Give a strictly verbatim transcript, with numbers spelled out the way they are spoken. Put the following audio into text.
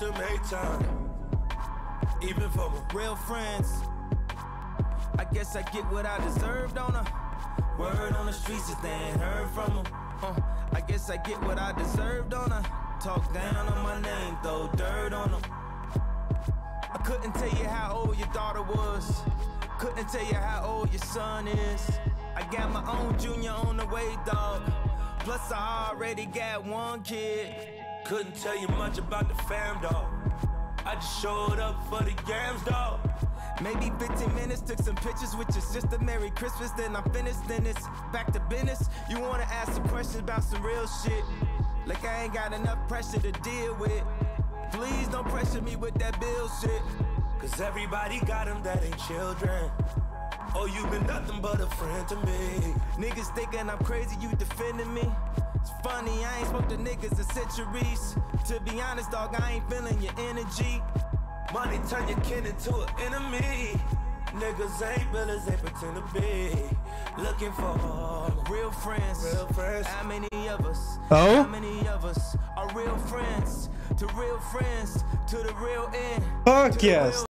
still make time, even for my real friends. I guess I get what I deserve, don't I? Word on the streets is they ain't heard from them. Uh, I guess I get what I deserve, don't I? Talk down on my name, throw dirt on them. I couldn't tell you how old your daughter was. Couldn't tell you how old your son is. I got my own junior on the way, dog. Plus I already got one kid. Couldn't tell you much about the fam, dog. I just showed up for the games, dog. Maybe fifteen minutes, took some pictures with your sister. Merry Christmas, then I'm finished, then it's back to business. You wanna ask some questions about some real shit, like I ain't got enough pressure to deal with. Please don't pressure me with that bill shit, cause everybody got them that ain't children. Oh, you been nothing but a friend to me. Niggas thinking I'm crazy, you defending me. It's funny, I ain't spoke to niggas in centuries. To be honest, dog, I ain't feeling your energy. Money turn your kin into an enemy. Niggas ain't villains, they pretend to be. Looking for real friends. Real friends. How many of us? Oh? How many of us are real friends? To real friends, to the real end. Fuck yes.